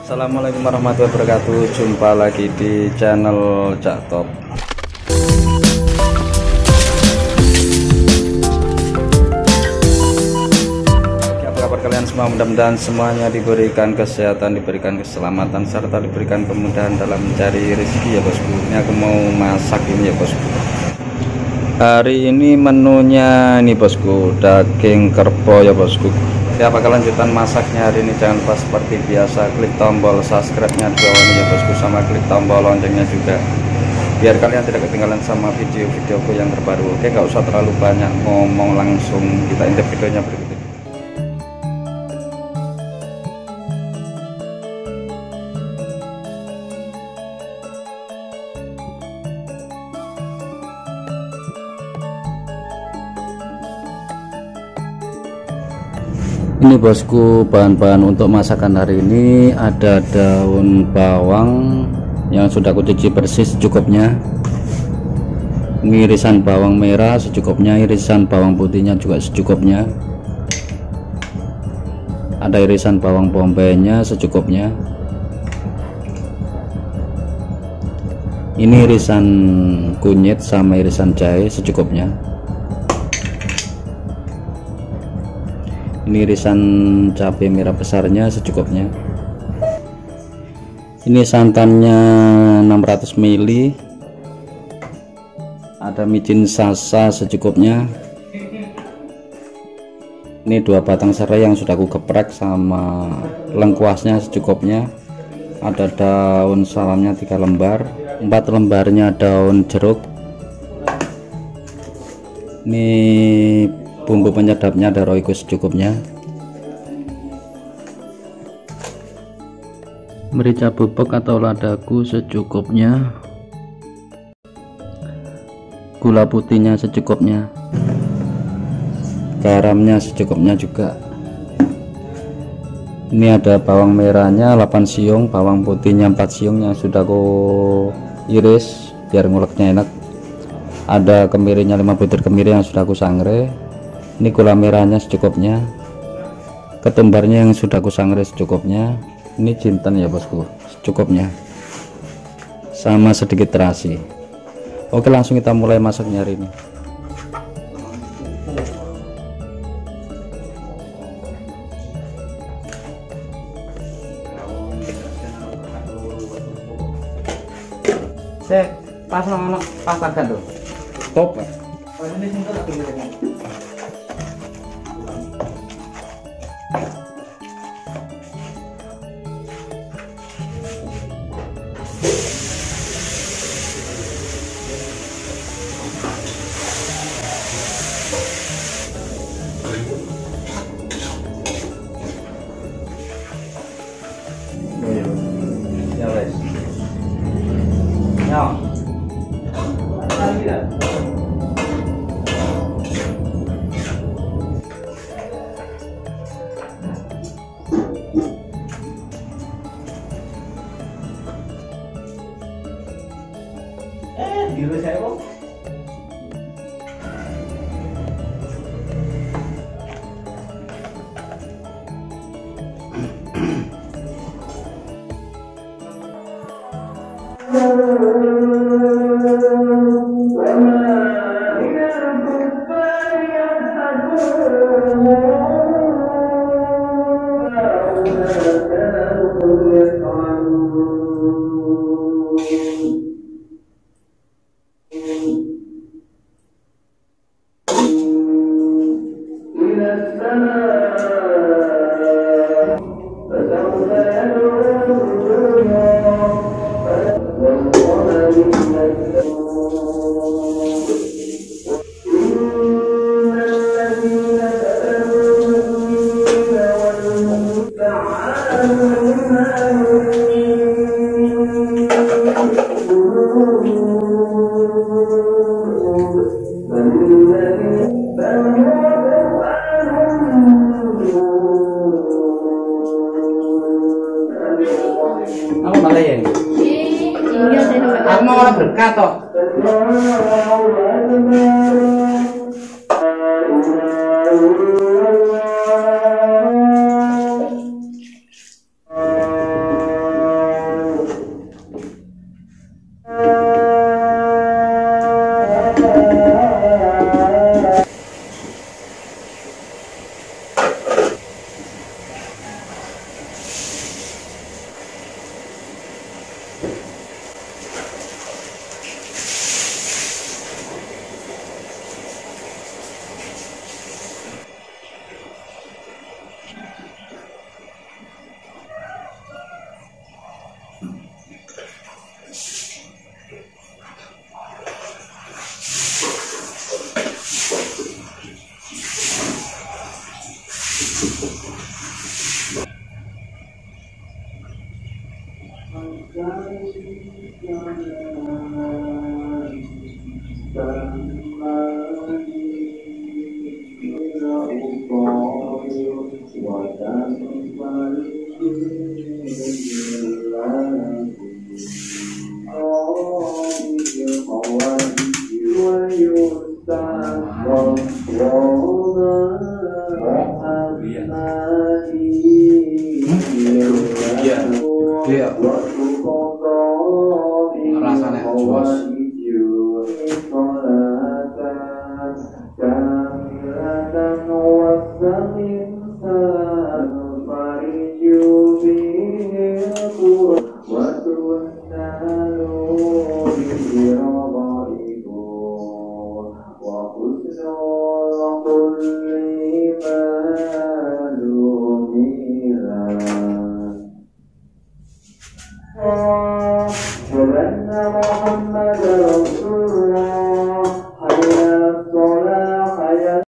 Assalamualaikum warahmatullahi wabarakatuh. Jumpa lagi di channel Cak Top. Apa kabar kalian semua? Mudah-mudahan semuanya diberikan kesehatan, diberikan keselamatan, serta diberikan kemudahan dalam mencari rezeki ya bosku. Ini aku mau masak ini ya bosku. Hari ini menunya ini bosku, daging kerbau ya bosku. Ya, apa kelanjutan masaknya hari ini? Jangan lupa seperti biasa klik tombol subscribe-nya di bawah ini ya bosku, sama klik tombol loncengnya juga biar kalian tidak ketinggalan sama video-videoku yang terbaru. Oke, gak usah terlalu banyak ngomong, langsung kita intip videonya berikut ini. Ini bosku, bahan-bahan untuk masakan hari ini ada daun bawang yang sudah aku cuci bersih secukupnya, ini irisan bawang merah secukupnya, irisan bawang putihnya juga secukupnya, ada irisan bawang bombay-nya secukupnya, ini irisan kunyit sama irisan jahe secukupnya, ini irisan cabai merah besarnya secukupnya, ini santannya 600 ml, ada micin sasa secukupnya, ini 2 batang serai yang sudah aku geprek sama lengkuasnya secukupnya, ada daun salamnya 3 lembar, 4 lembarnya daun jeruk, ini bumbu penyedapnya ada royco secukupnya, merica bubuk atau ladaku secukupnya, gula putihnya secukupnya, garamnya secukupnya juga. Ini ada bawang merahnya 8 siung, bawang putihnya 4 siung yang sudah aku iris biar nguleknya enak, ada kemirinya 5 butir kemiri yang sudah aku sangrai, ini gula merahnya secukupnya, ketumbarnya yang sudah aku sangrai secukupnya, ini jinten ya bosku secukupnya, sama sedikit terasi. Oke, langsung kita mulai masaknya hari ini. Pas anak pas agak tuh top. Ya wes. Ya. Dulu saya kok. Aku malah ya. Aku mau orang berkat toh. محمد رسول الله حي على الصلاة